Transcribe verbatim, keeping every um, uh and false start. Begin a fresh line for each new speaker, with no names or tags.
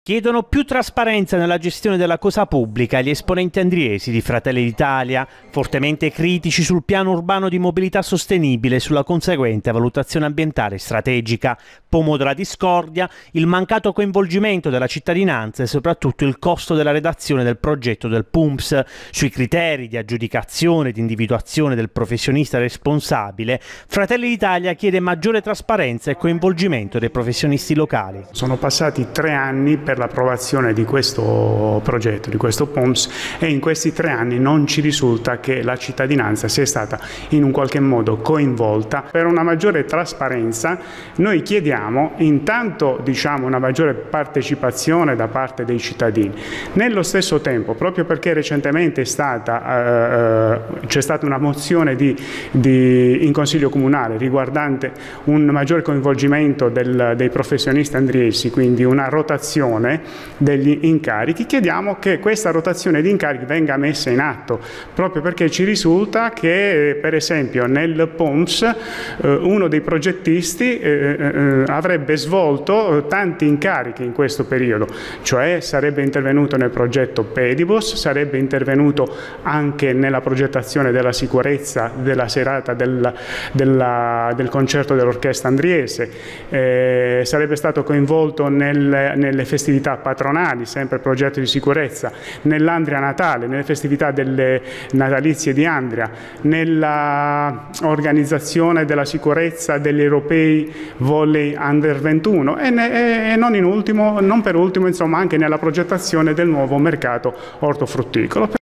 Chiedono più trasparenza nella gestione della cosa pubblica gli esponenti andriesi di Fratelli d'Italia, fortemente critici sul piano urbano di mobilità sostenibile e sulla conseguente valutazione ambientale strategica. Pomodo la discordia, il mancato coinvolgimento della cittadinanza e soprattutto il costo della redazione del progetto del P U M S. Sui criteri di aggiudicazione e di individuazione del professionista responsabile, Fratelli d'Italia chiede maggiore trasparenza e coinvolgimento dei professionisti locali.
Sono passati tre anni per l'approvazione di questo progetto, di questo P U M S, e in questi tre anni non ci risulta che la cittadinanza sia stata in un qualche modo coinvolta. Per una maggiore trasparenza noi chiediamo intanto diciamo, una maggiore partecipazione da parte dei cittadini. Nello stesso tempo, proprio perché recentemente è stata, eh, c'è stata una mozione di, di, in Consiglio Comunale riguardante un maggiore coinvolgimento del, dei professionisti andriesi, quindi una rotazione degli incarichi, chiediamo che questa rotazione di incarichi venga messa in atto, proprio perché ci risulta che per esempio nel P U M S eh, uno dei progettisti eh, eh, avrebbe svolto tanti incarichi in questo periodo, cioè sarebbe intervenuto nel progetto Pedibus, sarebbe intervenuto anche nella progettazione della sicurezza della serata del, della, del concerto dell'orchestra andriese, eh, sarebbe stato coinvolto nel, nelle festività patronali, sempre progetto di sicurezza, nell'Andria Natale, nelle festività delle natalizie di Andria, nella organizzazione della sicurezza degli europei volley under ventuno e, ne, e non in ultimo, non per ultimo, insomma, anche nella progettazione del nuovo mercato ortofrutticolo.